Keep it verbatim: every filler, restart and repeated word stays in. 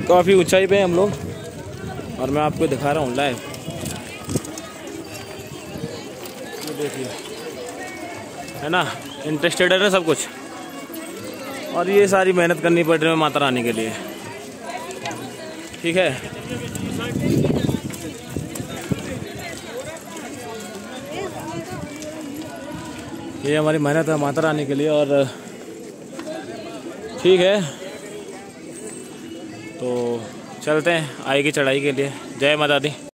काफ़ी ऊंचाई पे हैं हम लोग और मैं आपको दिखा रहा हूँ लाइव। ये देखिए, है ना, इंटरेस्टेड है ना सब कुछ। और ये सारी मेहनत करनी पड़ रही है माता रानी के लिए, ठीक है। ये हमारी मेहनत है माता रानी के लिए और ठीक है। तो चलते हैं आगे की चढ़ाई के लिए। जय माता दी।